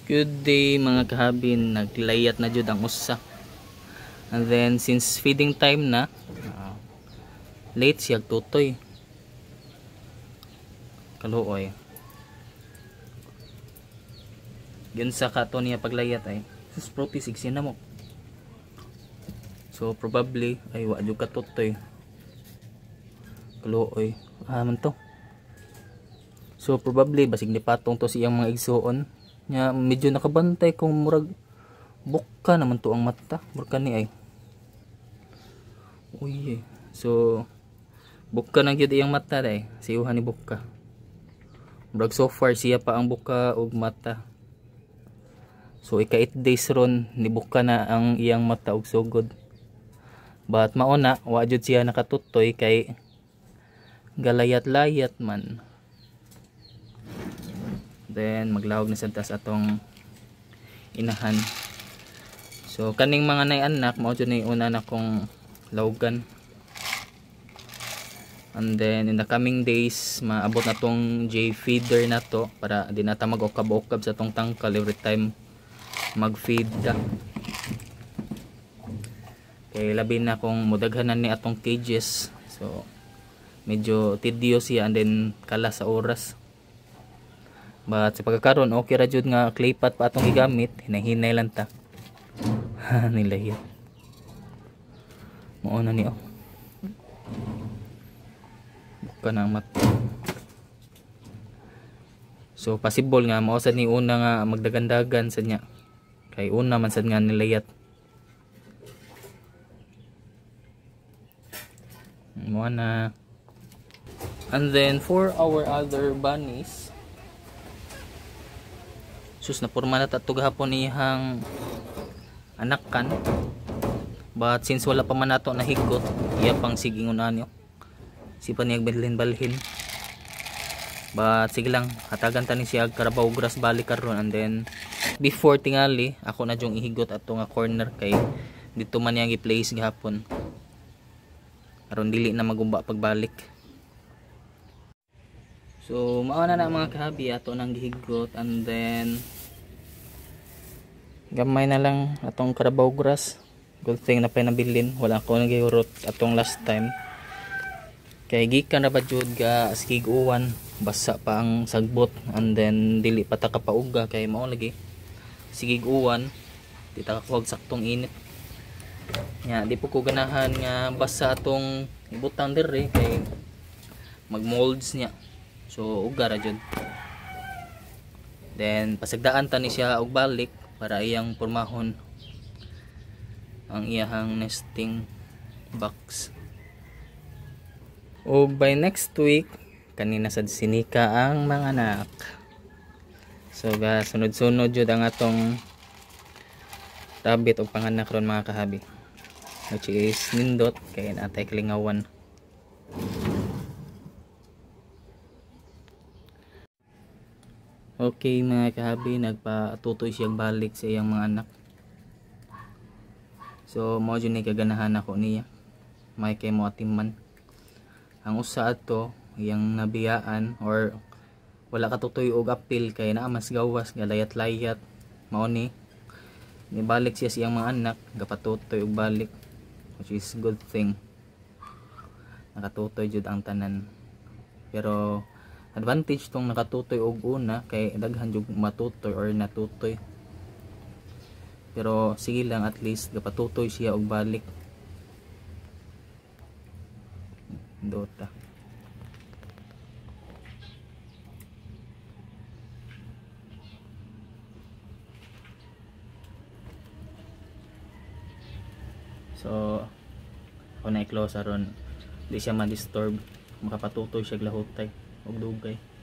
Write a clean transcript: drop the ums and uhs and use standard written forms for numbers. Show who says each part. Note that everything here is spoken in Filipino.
Speaker 1: Good day mga kahabin, naglayat na jud ang usa. And then since feeding time na, late siya tutoy. Kaluoy. Yun sa kato niya paglayat ay sus protis igsin na mo. So probably ay wa jud ka tutoy. Kaluoy. Man to. So probably basig ni patong to siyang mga igsuon. Nya medyo nakabantay kung murag buka naman to ang mata murag ni ay uy so buka na gyud iyang mata day siyuhan ni buka murag so far siya pa ang buka ug mata so ika 8 days ron ni buka na ang iyang mata ug sugod but mauna wa jud siya nakatutoy kay galayat-layat man. Then maglawag na sa tas atong inahan. So kaning mga nay anak mao jud ni una na kong lawgan. And then in the coming days maabot na tong J feeder na to para di na ta mag-ukab-ukab sa tong tangkal every time mag-feed ta. Kay labi na kung mudaghanan ni atong cages. So medyo tedious siya and then kala sa oras. But sa pagkakaroon okay ra jud nga clay pot pa atong gigamit, hinay-hinay lang ta. Nilahit. Mao na ni oh. Buka na ang mata. So possible nga mao sad ni una nga magdagandagan sa nya. Kay una man sad nga nilayat. Mao na. And then for our other bunnies, sus na porma na tatug hapon ihang anakan but since wala pa man nato nahigot iya pang sigingon anyo si pa niyag balhin but sige lang hatagan tani siya karabaw grass balik karon and then before tingali ako na jung ihigot ato nga corner kay dito man yang i-place gihapon aron dili na magumba pagbalik. So mao na mga kahabi ato nang gihigot and then gamay na lang atong karabaw grass. Good thing na pinabilin, wala ko nagihurot atong last time. Kay gikan ra ba jud ga sigig-uwan, basa pa ang sagbot and then dili pa ta kapauga kay mao lagi sigig-uwan, di ta kakuwag saktong init. Nya di po ko ganahan nga basa atong ibutang diri kay mag-molds niya. So uga ra jud. Then pasagdaan ta ni siya og balik para iyang pormahon ang iyang nesting box. O by next week kanina sad sinika ang mga anak. So ga sunod-sunod jud ang atong rabbit og panganak ron mga kahabi, which is nindot kay natay kalingawan. Okay mga kahabi, nagpatutoy siyang balik sa iyang mga anak. So mao jud ni kaganahan ako niya. May kay mo atimman. Ang usa ato iyang nabiyaan or wala katutoy og apil kay naa mas gawas galayat-layat. Mao ni nibalik siya sa iyang mga anak, gapatutoy og balik, which is good thing. Nakatutoy jud ang tanan. Pero advantage tong nakatutoy og una kay daghan jud matutoy or natutoy. Pero sige lang at least gapatutoy siya og balik. Dota. So ako na i-close aron di siya ma-disturb, makapatutoy siya lahutay og dugay.